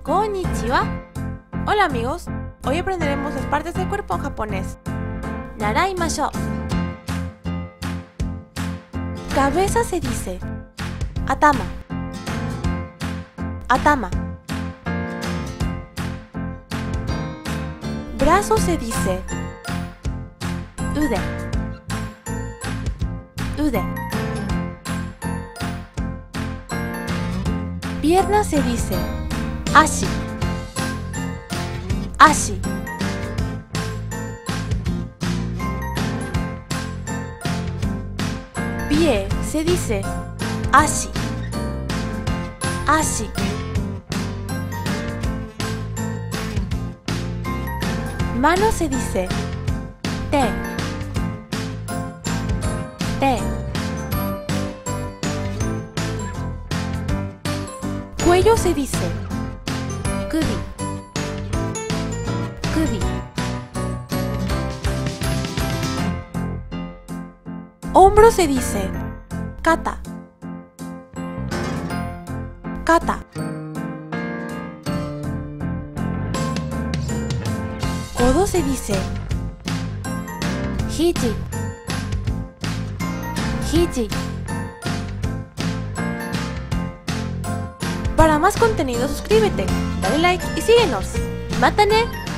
Konnichiwa. Hola amigos, hoy aprenderemos las partes del cuerpo en japonés. Naraimashou. Cabeza se dice atama. Atama. Brazo se dice ude. Ude. Pierna se dice ashi. Ashi. Pie se dice ashi. Ashi. Mano se dice te. Te. Cuello se dice kubi. Kubi. Hombro se dice kata. Kata. Codo se dice hiji. Hiji. Para más contenido suscríbete, dale like y síguenos. ¡Mátane!